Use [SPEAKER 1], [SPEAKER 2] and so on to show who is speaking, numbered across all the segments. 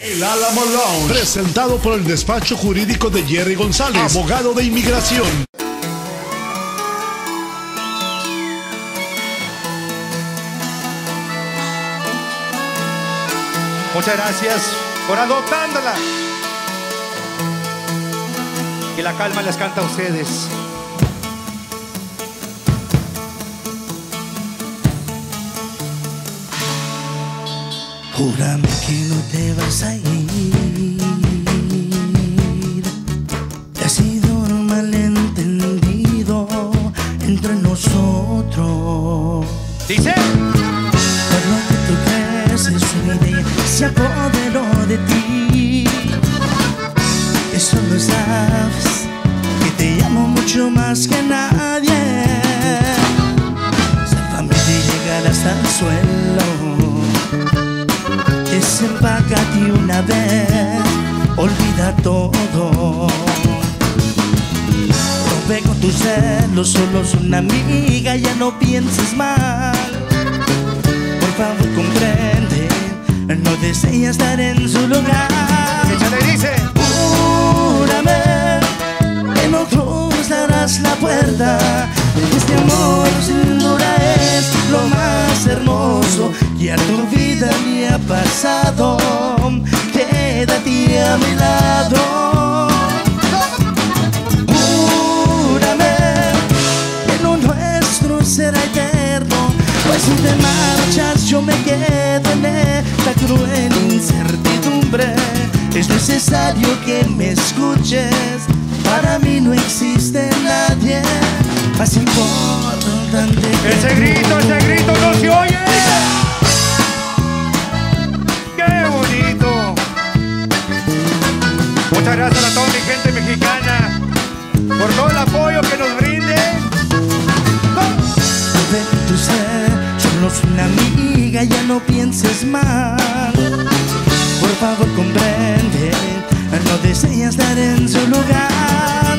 [SPEAKER 1] El Álamo Lounge, presentado por el despacho jurídico de Jerry González, abogado de inmigración.
[SPEAKER 2] Muchas gracias por adoptándola. Que la calma les canta a ustedes.
[SPEAKER 3] Júrame que no te vas a ir. Ha sido un malentendido entre nosotros.
[SPEAKER 2] Dice:
[SPEAKER 3] por lo que tú crees es una idea, se apoderó de ti. Eso lo sabes, que te amo mucho más que nadie. Sálvame de llegar hasta el suelo. Desempácate una vez, olvida todo. Rompe con tus celos, solo es una amiga, ya no pienses mal. Por favor comprende, no desea estar en su lugar.
[SPEAKER 2] Échale, dice:
[SPEAKER 3] júrame que no cruzarás la puerta. Este amor sin duda es lo más hermoso que a tu vida le ha pasado. Quédate a mi lado. Júrame que lo nuestro será eterno, pues si te marchas yo me quedo en esta cruel incertidumbre. Es necesario que me escuches, para mí no existe nadie más importante que
[SPEAKER 2] ese grito no se oye. ¡Qué bonito! Muchas gracias a toda mi gente mexicana por todo el apoyo que nos brinde.
[SPEAKER 3] de tu ser, solo es una amiga, ya no pienses mal. Por favor comprende, no deseas estar en su lugar.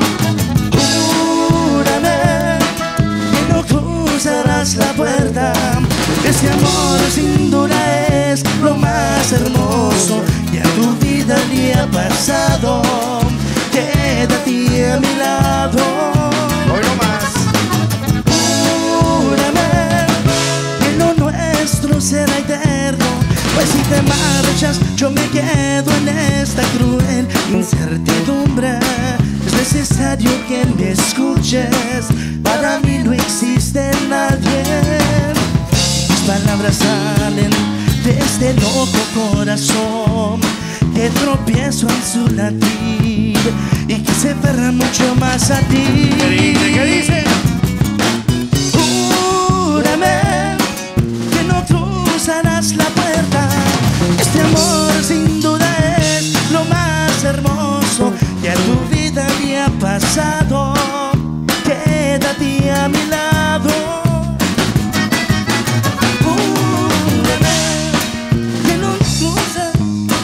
[SPEAKER 3] Júrame que no cruzarás la puerta. Ese amor sin duda es lo más hermoso que a tu vida le ha pasado. Quédate a mi lado.
[SPEAKER 2] Hoy no más.
[SPEAKER 3] Júrame que lo nuestro será eterno, pues si te marchas yo me quedo en esta cruel incertidumbre. Es necesario que me escuches, para mí no existe nadie. Mis palabras salen de este loco corazón que tropiezo en su latir y que se aferra mucho más a ti.
[SPEAKER 2] ¿Qué dice? ¿Qué dice?
[SPEAKER 3] Júrame que no cruzarás la puerta. Este amor sin duda es lo más hermoso que a tu vida le ha pasado. Quédate a mi lado. Júrame que no cruzas.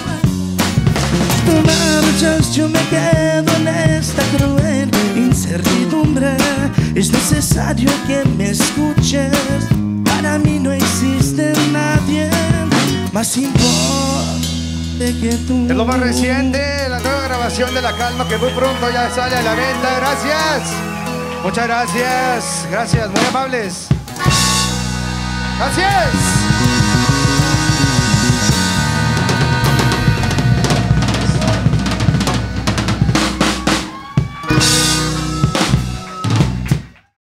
[SPEAKER 3] Tú marchas, yo me quedo en esta cruel incertidumbre. Es necesario que me escuches, para mí no existe nadie más importante que tú.
[SPEAKER 2] Es lo más reciente, la nueva grabación de La Calma, que muy pronto ya sale a la venta. Gracias. Muchas gracias. Gracias, muy amables. Gracias.